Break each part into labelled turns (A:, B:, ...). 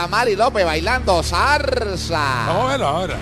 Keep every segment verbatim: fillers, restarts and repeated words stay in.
A: Adamari López bailando salsa.
B: Vamos a verlo ahora.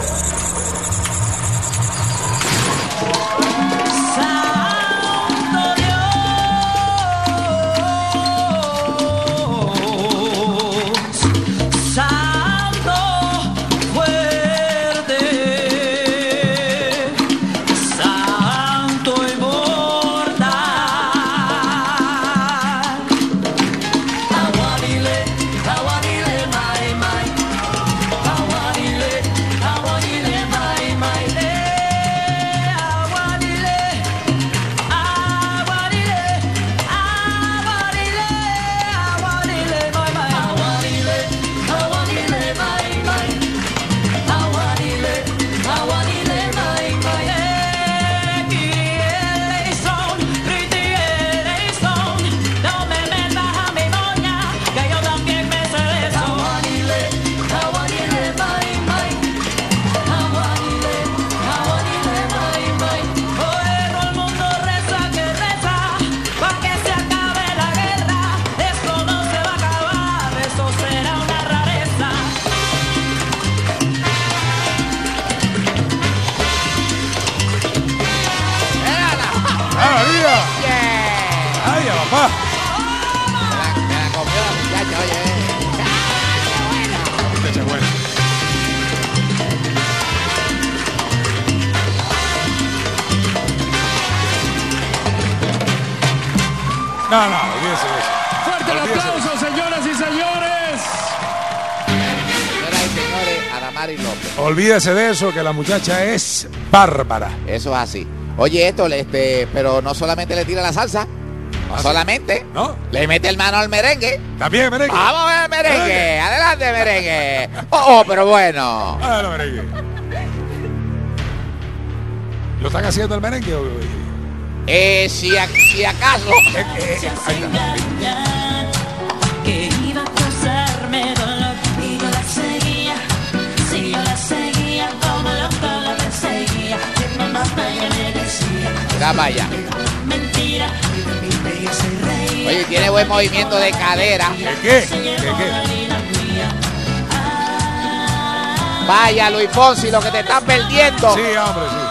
B: No, no, olvídese de eso.
C: Fuerte el aplauso, señoras y señores.
A: Señoras y señores, Adamari López.
B: Olvídese de eso, que la muchacha es bárbara.
A: Eso es así. Oye, esto, este, pero no solamente le tira la salsa, no solamente,
B: ¿no?
A: Le mete el mano al merengue.
B: También merengue.
A: Vamos a ver el merengue. merengue. Adelante, merengue. Oh, oh, pero bueno.
B: Ah, no, merengue. ¿Lo están haciendo el merengue?
A: Eh, si, a, si acaso.
B: Eh, eh, eh, ahí está.
D: Que iba a causarme dolor y yo la seguía, si yo la seguía como loco la perseguía, siempre más bella me decía.
A: Mira, vaya.
D: Mentira.
A: Oye, tiene buen movimiento de cadera.
B: ¿Qué qué? ¿Qué qué?
A: Vaya, Luis Fonsi, lo que te están perdiendo.
B: Sí, hombre, sí.